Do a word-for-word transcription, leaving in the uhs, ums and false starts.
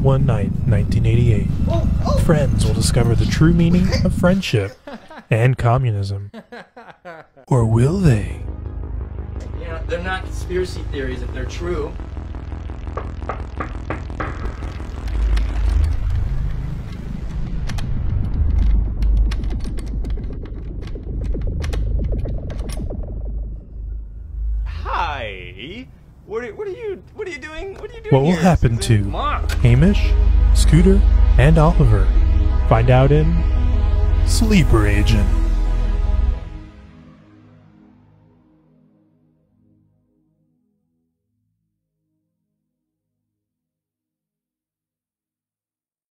One night, nineteen eighty-eight, friends will discover the true meaning of friendship and communism. Or will they? You know, they're not conspiracy theories if they're true. Hi. What are, what are you what are you doing? What are you doing What will here, happen Susan? to Come on. Hamish, Scooter, and Oliver? Find out in Sleeper Agent.